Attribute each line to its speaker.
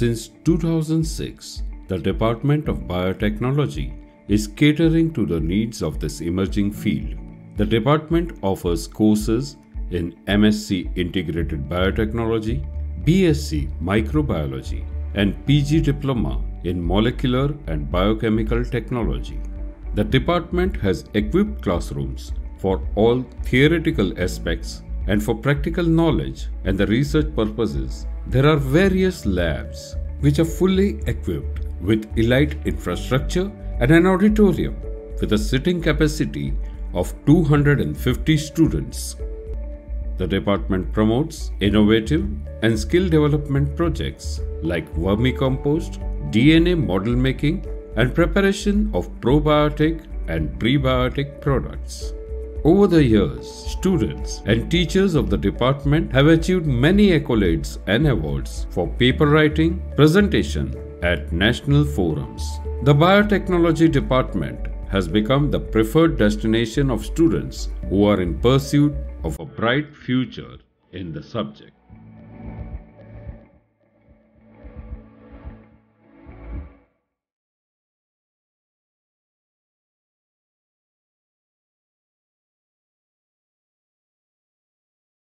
Speaker 1: Since 2006, the Department of Biotechnology is catering to the needs of this emerging field. The department offers courses in MSc Integrated Biotechnology, BSc Microbiology, and PG Diploma in Molecular and Biochemical Technology. The department has equipped classrooms for all theoretical aspects, and for practical knowledge and the research purposes, there are various labs which are fully equipped with elite infrastructure and an auditorium with a sitting capacity of 250 students. The department promotes innovative and skill development projects like vermicompost, DNA model making, and preparation of probiotic and prebiotic products. Over the years, students and teachers of the department have achieved many accolades and awards for paper writing, presentation at national forums. The biotechnology department has become the preferred destination of students who are in pursuit of a bright future in the subject.